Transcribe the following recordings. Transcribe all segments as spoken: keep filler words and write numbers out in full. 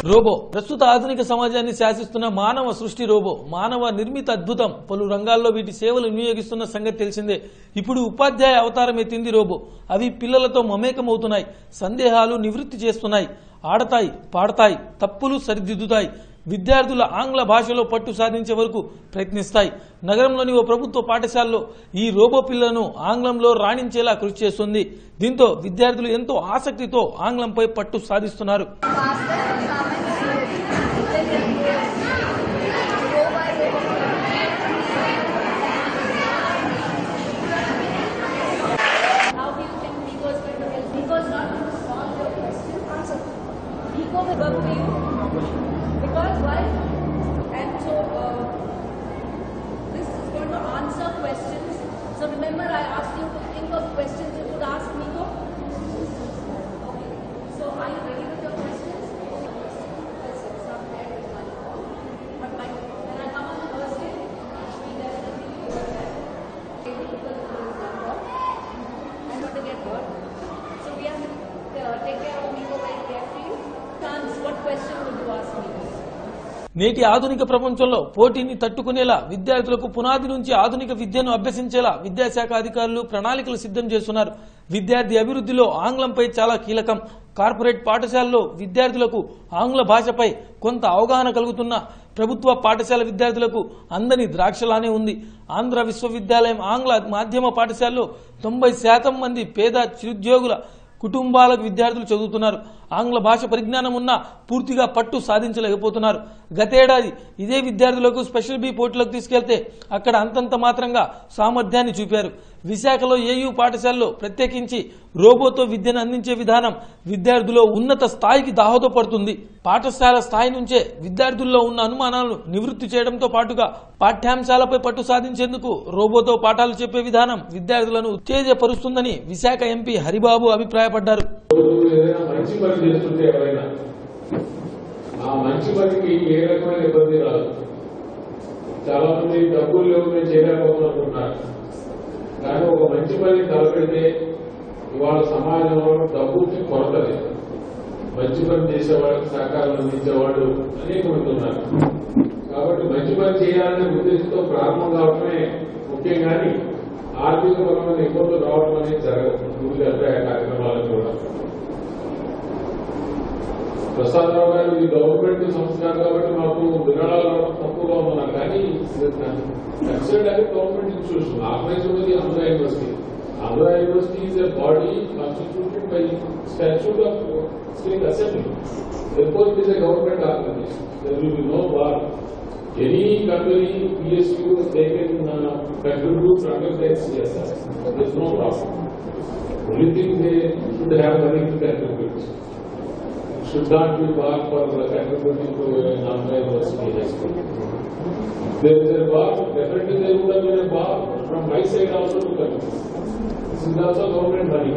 Robo ప్రస్తుత ఆధునిక సమాజాన్ని శాసిస్తున్న మానవ సృష్టి రోబో మానవ నిర్మిత అద్భుతం పలు రంగాల్లో వీటి సేవలు వినియోగిస్తున్న సంగతి తెలిసిందే. ఇప్పుడు ఉపాధ్యాయ అవతారం ఎత్తింది రోబో. అవి పిల్లలతో మమేకమవుతున్నాయి, సందేహాలు నివృత్తి చేస్తున్నాయి, ఆడతాయి, పాడతాయి, తప్పులు సరిదిద్దుతాయి, విద్యార్థుల ఆంగ్ల భాషలో పట్టు సాధించే వరకు ప్రయత్నిస్తాయి. నగరంలోని ఓ ప్రభుత్వ పాఠశాలలో ఈ రోబో పిల్లలను ఆంగ్లంలో రాణించేలా కృషి చేస్తుంది. దీంతో విద్యార్థులు ఎంతో ఆసక్తితో ఆంగ్లంపై పట్టు సాధిస్తున్నారు. Because why? And so uh, this is going to answer questions. So remember, I asked you to think of questions you could ask Nico. Okay. So are you ready with your questions? Let's start there with one. But by, when I come on Thursday, we definitely do that. People I'm going to get hurt. So we have to uh, take care of Nico very carefully. Chance, what question would you ask me? నేటి ఆధునిక ప్రపంచంలో పోటీని తట్టుకునేలా విద్యార్థులకు పునాది నుంచి ఆధునిక విద్యను అభ్యసించేలా విద్యాశాఖ అధికారులు ప్రణాళికలు సిద్ధం చేస్తున్నారు. విద్యార్థి అభివృద్ధిలో ఆంగ్లంపై చాలా కీలకం. కార్పొరేట్ పాఠశాలలో విద్యార్థులకు ఆంగ్ల భాషపై కొంత అవగాహన కలుగుతున్న ప్రభుత్వ పాఠశాల విద్యార్థులకు అందని ద్రాక్షలానే ఉంది. ఆంధ్ర విశ్వవిద్యాలయం ఆంగ్ల మాధ్యమ పాఠశాలలో తొంభై శాతం మంది పేద చిరుద్యోగుల కుటుంబాలకు విద్యార్థులు చదువుతున్నారు. ఆంగ్ల భాష పరిజ్ఞానం ఉన్నా పూర్తిగా పట్టు సాధించలేకపోతున్నారు. గతేడాది ఇదే విద్యార్థులకు స్పెషల్ బి పోటీలకు తీసుకెళ్తే అక్కడ అంతంత మాత్రంగా సామర్థ్యాన్ని చూపారు. విశాఖలో ఏయూ పాఠశాలలో ప్రత్యేకించి రోబోతో విద్యను అందించే విధానం విద్యార్థుల్లో ఉన్నత స్థాయికి దాహోదపడుతుంది. పాఠశాల స్థాయి నుంచే విద్యార్థుల్లో ఉన్న అనుమానాలను నివృత్తి చేయడంతో పాటుగా పాఠ్యాంశాలపై పట్టు సాధించేందుకు రోబోతో పాఠాలు చెప్పే విధానం విద్యార్థులను ఉత్తేజపరుస్తుందని విశాఖ ఎంపీ హరిబాబు అభిప్రాయపడ్డారు. చాలా మంది డబ్బులు లేవు మేము చేయలేకపోతున్నారు. కానీ ఒక మంచి పని తలపెడితే ఇవాళ సమాజంలో డబ్బుకి కొరత లేదు. మంచి పని చేసేవాళ్ళకి సహకారం అందించేవాళ్ళు అనేక మంది ఉన్నారు. కాబట్టి మంచి పని చేయాలనే ఉద్దేశంతో ప్రారంభం కావడమే ముఖ్యం. కానీ ఆర్థిక పరమైన ఇబ్బందులు రావడం అనేది జరగదు. ముందుగా కార్యక్రమాలకు కూడా ప్రసాదరావు గారు ఇది గవర్నమెంట్ సంస్థ కాబట్టి మాకు విరాళాలు రావడం తక్కువగా ఉన్నారు. కానీ considered as a government institution, organized by the Andhra University. Andhra University is a body constituted by statute of state assembly. Therefore, it is a government organization. There will be no bar. Any company, P S U, they can uh, contribute under the C S R. There is no problem. Only thing they should have money to contribute. Should not be bar for contributing to an Andhra University high school. There is a bar, definitely there would have been a bar from my side also to come. This is also government money.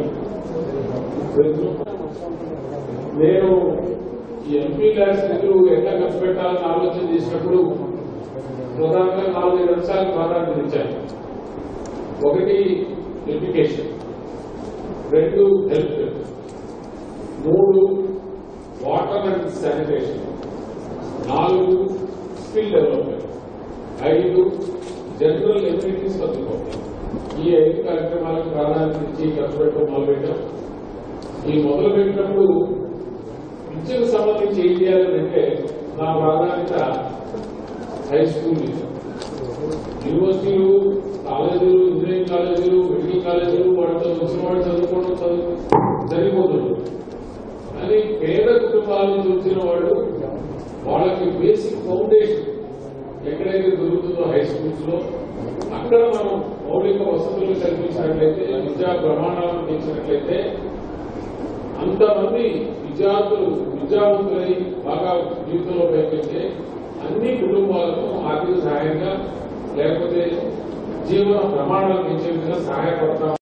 నేను ఈ MP labs నిధులు ఎట్లా ఖర్చు పెట్టాలని ఆలోచన చేసినప్పుడు ప్రధానంగా నాలుగైదు అంశాలకు ప్రాధాన్యత ఇచ్చాను. ఒకటి ఎడ్యుకేషన్, రెండు హెల్త్, మూడు వాటర్ అండ్ శానిటేషన్, నాలుగు స్కిల్ డెవలప్మెంట్, ఐదు general amenities for the public. ఈ ఐదు కార్యక్రమాలకు ప్రాధాన్యత ఇచ్చి ఖర్చు పెట్టడం మొదలుపెట్టాం. ఈ మొదలు పెట్టినప్పుడు విద్యకు సంబంధించి ఏం చేయాలంటే నా ప్రాధాన్యత హై స్కూల్, యూనివర్సిటీలు, కాలేజీలు, ఇంజనీరింగ్ కాలేజీలు, మెడికల్ కాలేజీలు వాటితో వచ్చిన వాడు చదువుకోవడం చదువు సరిపోతుంది. కానీ పేద కుటుంబాల నుంచి వచ్చిన వాడు వాళ్ళకి బేసిక్ ఫౌండేషన్ ఎక్కడైతే దొరుకుతుందో హై స్కూల్స్ లో అక్కడ మనం మౌలిక వసతులు కల్పించినట్లయితే, విద్యా ప్రమాణాలను పెంచినట్లయితే అంతమంది విద్యార్థులు విద్యావంతులై బాగా జీవితంలో పైకెళ్తే అన్ని కుటుంబాలకు ఆర్థిక సహాయంగా లేకపోతే జీవన ప్రమాణాలు పెంచే విధంగా సహాయపడతాం.